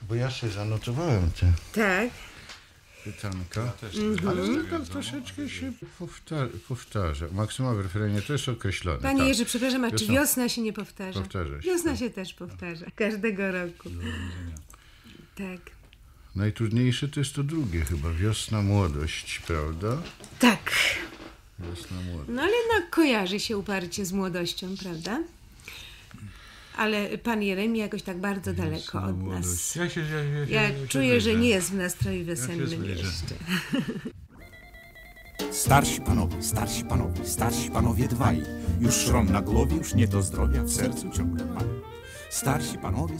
Bo ja sobie zanotowałem te Tak. pytanka, też ale no, tam troszeczkę się powtarza. Maksyma w refrenie to jest określone. Panie tak. Jerzy, przepraszam, a czy Wiosna- wiosna się nie powtarza? Powtarza się, Wiosna tak. się też powtarza. Każdego roku. Tak. Najtrudniejsze to jest to drugie chyba, wiosna, młodość, prawda? Tak. Wiosna, młodość. No ale jednak kojarzy się uparcie z młodością, prawda? Ale pan Jeremi jakoś tak bardzo daleko od nas. Ja czuję, że nie jest w nastroju wiosennym zbliżę. jeszcze. Starsi panowie dwaj, już szron na głowie, już nie do zdrowia, w sercu ciągle maj. Starsi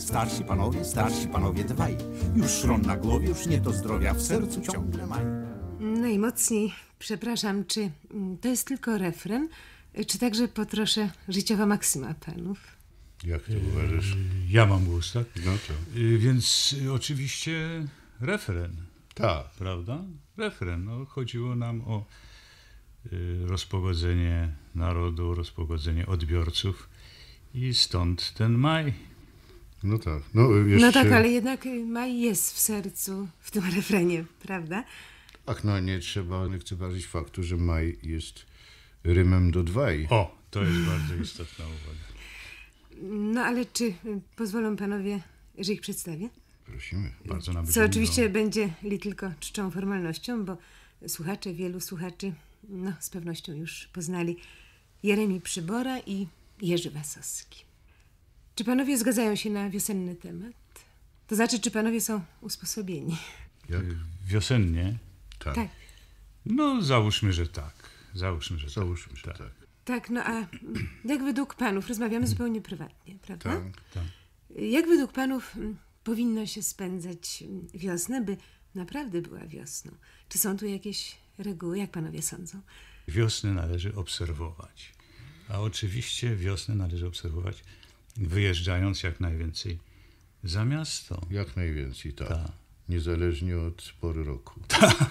panowie dwaj, już szron na głowie, już nie do zdrowia, w sercu ciągle maj. Najmocniej przepraszam, czy to jest tylko refren, czy także potroszę życiowa maksyma panów? Jak to uważasz? Ja mam głos, tak? No to. Więc oczywiście refren, Tak. prawda? Refren. No, chodziło nam o rozpogodzenie narodu, rozpogodzenie odbiorców i stąd ten maj. No tak. No, jeszcze... No tak, ale jednak maj jest w sercu w tym refrenie, prawda? Ach, no nie trzeba lekceważyć faktu, że maj jest rymem do dwaj. O, to jest bardzo istotna uwaga. No ale czy pozwolą panowie, że ich przedstawię? Prosimy. Bardzo nam Co będzie oczywiście miło. będzie li tylko czczą formalnością, bo wielu słuchaczy, no z pewnością już poznali Jeremi Przybora i Jerzy Wasowski. Czy panowie zgadzają się na wiosenny temat? To znaczy, czy panowie są usposobieni? Jak? Wiosennie? Tak. Tak. No, załóżmy, że tak. Załóżmy, że tak. Tak, no a jak według panów, rozmawiamy zupełnie prywatnie, prawda? Tak. Jak według panów powinno się spędzać wiosnę, by naprawdę była wiosną? Czy są tu jakieś reguły, jak panowie sądzą? Wiosnę należy obserwować. A oczywiście wiosnę należy obserwować wyjeżdżając jak najwięcej za miasto. Jak najwięcej, tak. Tak. Niezależnie od pory roku.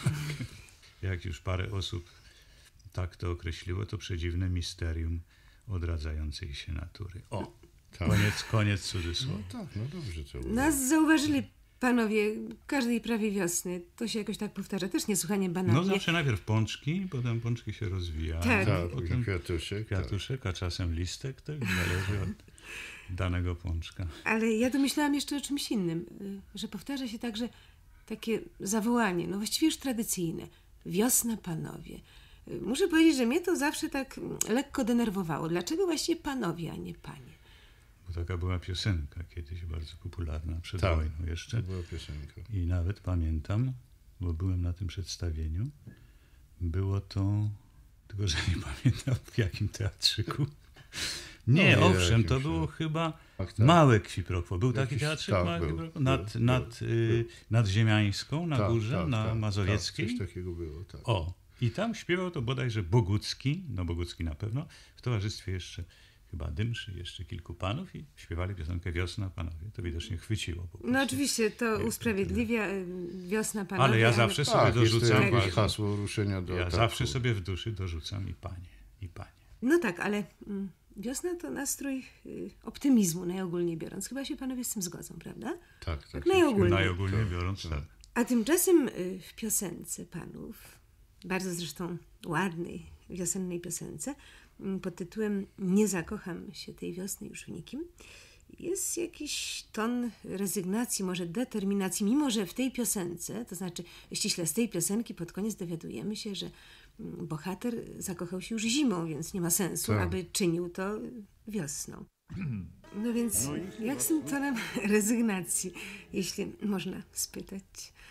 Jak już parę osób tak to określiło, to przedziwne misterium odradzającej się natury. O, Tak. koniec cudzysłowa. Tak, no dobrze to było. Nas zauważyli panowie każdej prawie wiosny. To się jakoś tak powtarza. Też niesłychanie banalnie. No zawsze najpierw pączki, potem pączki się rozwijają. Tak. Tak, Potem kwiatuszek. Tak. kwiatuszek, a czasem listek, to zależy od danego pączka. Ale ja domyślałam jeszcze o czymś innym, że powtarza się także takie zawołanie, no właściwie już tradycyjne. Wiosna, panowie. Muszę powiedzieć, że mnie to zawsze tak lekko denerwowało. Dlaczego właściwie panowie, a nie panie? Bo taka była piosenka kiedyś bardzo popularna, przed Tak. wojną jeszcze. To była piosenka. I nawet pamiętam, bo byłem na tym przedstawieniu, było to, tylko że nie pamiętam w jakim teatrzyku. Nie, No, owszem, jakimś, to było chyba tak. Małe Kwipropwo. Był taki Jakiś- teatrzyk tak, Małe był, Kwipropwo? był. Nad Ziemiańską, na Tak, górze, tak, na tak, Mazowieckiej. Tak, coś takiego było, tak. O, i tam śpiewał to bodajże Bogucki, no Bogucki na pewno, w towarzystwie jeszcze chyba Dymszy, jeszcze kilku panów i śpiewali piosenkę Wiosna, panowie. To widocznie chwyciło po prostu. No oczywiście to usprawiedliwia wiosna, panowie. Ale ja zawsze sobie Tak, jest to dorzucam, jakieś hasło ruszenia do ja ataku. zawsze sobie w duszy dorzucam i panie. No tak, ale wiosna to nastrój optymizmu, najogólniej biorąc. Chyba się panowie z tym zgodzą, prawda? Tak, tak. Najogólniej. Najogólniej biorąc, tak. A tymczasem w piosence panów, bardzo zresztą ładnej, wiosennej piosence, pod tytułem Nie zakocham się tej wiosny już w nikim, jest jakiś ton rezygnacji, może determinacji, mimo że w tej piosence, to znaczy ściśle z tej piosenki pod koniec dowiadujemy się, że bohater zakochał się już zimą, więc nie ma sensu, Tak. aby czynił to wiosną. No więc jak z tym tonem rezygnacji, jeśli można spytać?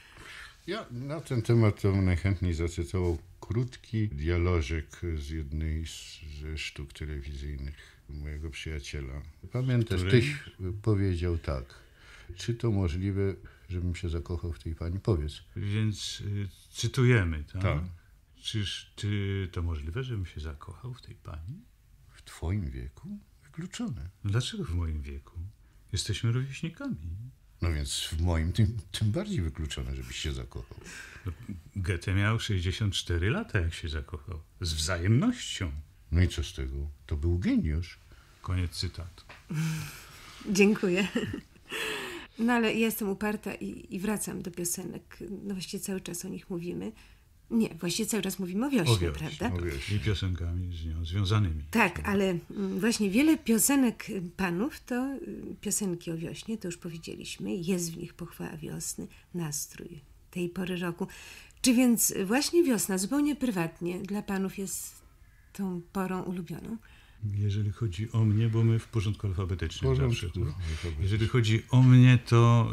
Ja na ten temat to najchętniej zacytował krótki dialożek z jednej ze sztuk telewizyjnych mojego przyjaciela. Pamiętasz, Który? tyś powiedział tak. Czy to możliwe, żebym się zakochał w tej pani? Powiedz. Więc cytujemy, tak? Tak. Czyż to możliwe, żebym się zakochał w tej pani? W twoim wieku? Wykluczone. No dlaczego w moim wieku? Jesteśmy rówieśnikami. No więc w moim tym bardziej wykluczone, żebyś się zakochał. No, Goethe miał 64 lata, jak się zakochał. Z wzajemnością. No i co z tego? To był geniusz. Koniec cytatu. Dziękuję. No ale ja jestem uparta i wracam do piosenek. No właściwie cały czas o nich mówimy. Nie, właściwie cały czas mówimy o wiośnie, prawda? O wiośnie. I piosenkami z nią związanymi. Tak, ale właśnie wiele piosenek panów to piosenki o wiośnie, to już powiedzieliśmy. Jest w nich pochwała wiosny, nastrój tej pory roku. Czy więc właśnie wiosna, zupełnie prywatnie, dla panów jest tą porą ulubioną? Jeżeli chodzi o mnie, bo my w porządku alfabetycznym W zawsze. porządku alfabetycznym. Jeżeli chodzi o mnie, to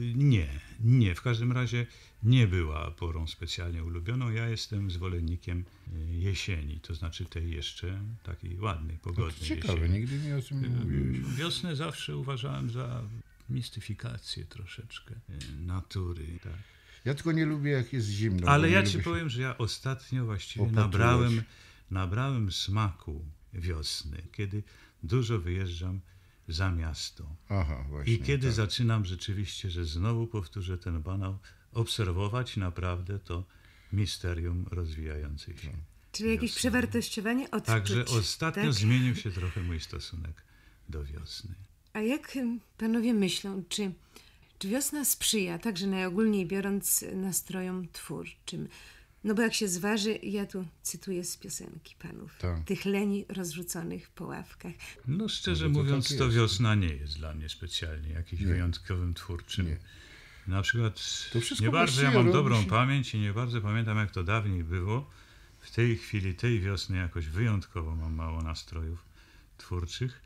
nie. W każdym razie nie była porą specjalnie ulubioną. Ja jestem zwolennikiem jesieni, to znaczy tej jeszcze takiej ładnej, pogodnej Ciekawe, jesieni. nigdy mi o tym nie mówiłeś. Wiosnę zawsze uważałem za mistyfikację troszeczkę natury. Tak. Ja tylko nie lubię, jak jest zimno. Ale bo ja nie ci lubię się- powiem, że ja ostatnio właściwie Opatulać. nabrałem smaku wiosny, kiedy dużo wyjeżdżam za miasto. Aha, właśnie. I kiedy tak. zaczynam rzeczywiście, że znowu powtórzę ten banał, obserwować naprawdę to misterium rozwijające się. Czyli jakieś przewartościowanie odczuć. Także ostatnio tak? zmienił się trochę mój stosunek do wiosny. A jak panowie myślą, czy wiosna sprzyja, także najogólniej biorąc, nastrojom twórczym? No bo jak się zważy, ja tu cytuję z piosenki panów, Tak. tych leni rozrzuconych po ławkach. No szczerze No to mówiąc, tak to jest. wiosna nie jest dla mnie specjalnie jakimś wyjątkowym twórczym. Nie. Na przykład To wszystko nie bardzo ja właściwie mam robi dobrą się- pamięć i nie bardzo pamiętam, jak to dawniej było. W tej chwili, tej wiosny jakoś wyjątkowo mam mało nastrojów twórczych.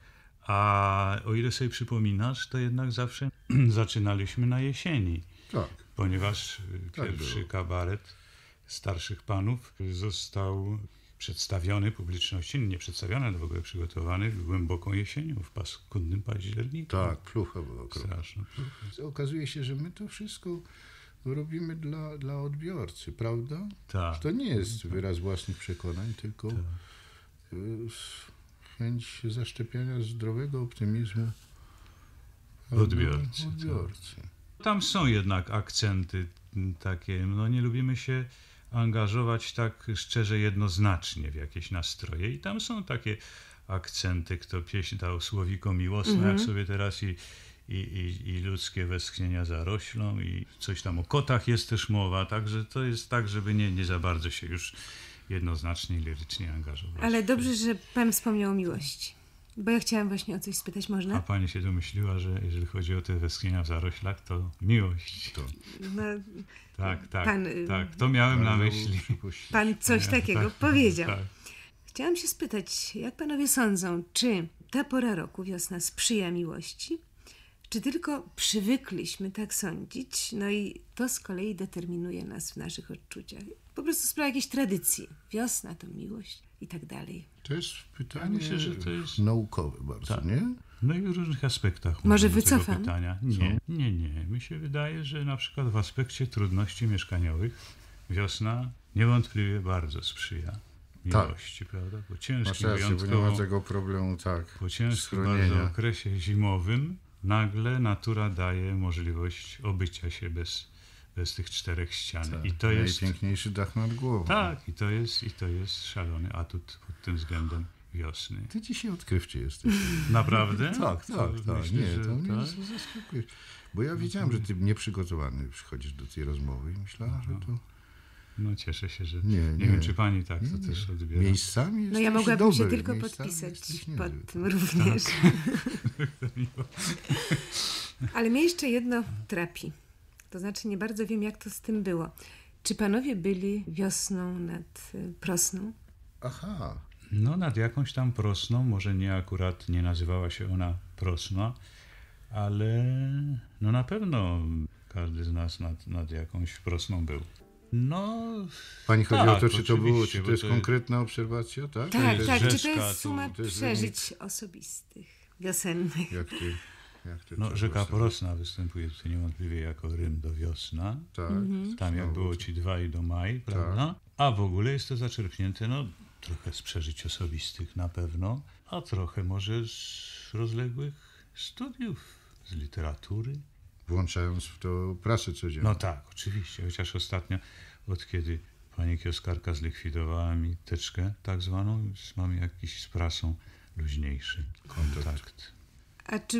A o ile sobie przypominasz, to jednak zawsze zaczynaliśmy na jesieni, Tak. ponieważ Tak pierwszy było. kabaret starszych panów został przedstawiony publiczności, nie przedstawiony, ale w ogóle przygotowany głęboką jesienią, w paskudnym październiku. Tak, plucha była okropna. Straszno. Okazuje się, że my to wszystko robimy dla odbiorcy, prawda? Tak. To nie jest wyraz własnych przekonań, tylko chęć zaszczepiania zdrowego optymizmu Odbiorcy, odbiorcy. Tam są jednak akcenty takie, no nie lubimy się angażować tak szczerze, jednoznacznie w jakieś nastroje i tam są takie akcenty, kto pieśń dał słowiko miłosne, jak sobie teraz i ludzkie westchnienia zaroślą i coś tam o kotach jest też mowa, także to jest tak, żeby nie za bardzo się już jednoznacznie i lirycznie angażować. Ale dobrze, że pan wspomniał o miłości. Bo ja chciałam właśnie o coś spytać, A można? pani się domyśliła, że jeżeli chodzi o te westchnienia w zaroślach, to miłość. To No, Tak, Pan, tak, to miałem na bardzo myśli. przypuści- pan coś takiego powiedział. Tak. Chciałam się spytać, jak panowie sądzą, czy ta pora roku, wiosna, sprzyja miłości? Czy tylko przywykliśmy tak sądzić, no i to z kolei determinuje nas w naszych odczuciach? Po prostu sprawia jakieś tradycje. Wiosna to miłość i tak dalej. To jest pytanie Myślę, że to jest- naukowe bardzo, Tak. nie? No i w różnych aspektach. Może mówimy tego wycofam? pytania. Nie. Mi się wydaje, że na przykład w aspekcie trudności mieszkaniowych wiosna niewątpliwie bardzo sprzyja miłości, prawda? Po Masz ciężkim, rację, bo nie ma wyjątkowo, tego problemu, tak, po ciężkim bardzo schronienia. okresie zimowym nagle natura daje możliwość obycia się bez tych czterech ścian. Tak. I to jest... Najpiękniejszy dach nad głową. Tak, i to jest szalony atut pod tym względem wiosny. Ty dzisiaj odkrywczy jesteś. Naprawdę? Tak. Myślę, Nie, że to mnie tak. zaskakuje. Bo ja wiedziałem, że ty nieprzygotowany przychodzisz do tej rozmowy i myślałem, że to No cieszę się, że Nie, nie wiem, nie. czy pani tak to też odbiera. miejscami No ja jesteś mogłabym się dobry, tylko miejscami podpisać jesteś niezły. pod tym również. Ale mnie jeszcze jedno trapi. To znaczy nie bardzo wiem, jak to z tym było. Czy panowie byli wiosną nad Prosną? Aha, No nad jakąś tam Prosną, może nie akurat nie nazywała się ona Prosna, ale no na pewno każdy z nas nad jakąś Prosną był. No pani chodzi tak, o to, czy to było, oczywiście, czy bo to jest konkretna obserwacja, tak? Tak, jest tak. Czy to rzeczka, jest suma to jest przeżyć osobistych, wiosennych? Jak ty No, to rzeka było? Prosna występuje tutaj niewątpliwie jako rym do wiosna. Tak. Tam jak Znowu było to. ci dwa i do maj, prawda? A w ogóle jest to zaczerpnięte, no trochę z przeżyć osobistych na pewno, a trochę może z rozległych studiów, z literatury. Włączając w to prasę codzienną. No tak, oczywiście, chociaż ostatnio, od kiedy pani kioskarka zlikwidowała mi teczkę tak zwaną, już mam jakiś z prasą luźniejszy kontakt. A czy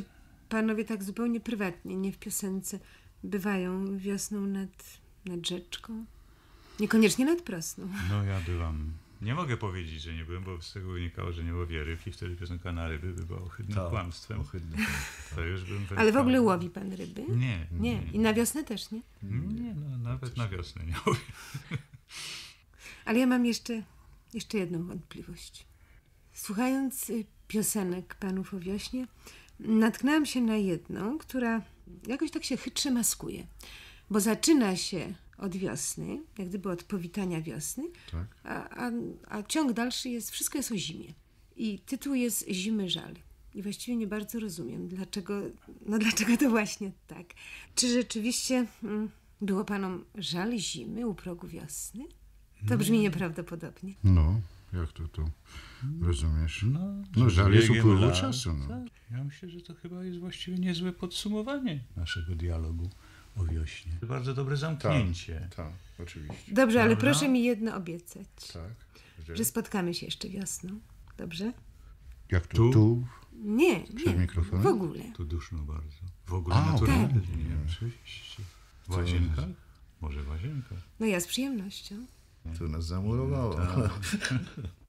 panowie tak zupełnie prywatnie, nie w piosence, bywają wiosną nad rzeczką? Niekoniecznie nad Prosną. No ja byłam. Nie mogę powiedzieć, że nie byłem, bo z tego wynikało, że nie łowię ryb i wtedy piosenka na ryby by była ohydnym kłamstwem. To już bym Ale w ogóle łowi pan ryby? Nie. Nie. I na wiosnę też, nie? Nie, no, nawet na wiosnę nie łowię. Ale ja mam jeszcze jedną wątpliwość. Słuchając piosenek panów o wiośnie, natknęłam się na jedną, która jakoś tak się chytrze maskuje. Bo zaczyna się od wiosny, jak gdyby od powitania wiosny, Tak. a ciąg dalszy wszystko jest o zimie. I tytuł jest Zimy żal. I właściwie nie bardzo rozumiem, dlaczego to właśnie tak. Czy rzeczywiście było panom żal zimy u progu wiosny? To brzmi nieprawdopodobnie. No, jak to rozumiesz? No, żal jest biegiem upływu lat. czasu. No. Tak. Ja myślę, że to chyba jest właściwie niezłe podsumowanie naszego dialogu o wiośnie. Bardzo dobre zamknięcie. Tak, oczywiście. Dobrze, ale Prawda? proszę mi jedno obiecać. Tak. Że spotkamy się jeszcze wiosną. Dobrze? Jak to? Tu? Tu? Nie, Przed mikrofonem? w ogóle. Tu duszno bardzo. W ogóle A, naturalnie. tak. Oczywiście. W łazienkach? Może w łazienkach. No ja z przyjemnością. To nas zamurowało.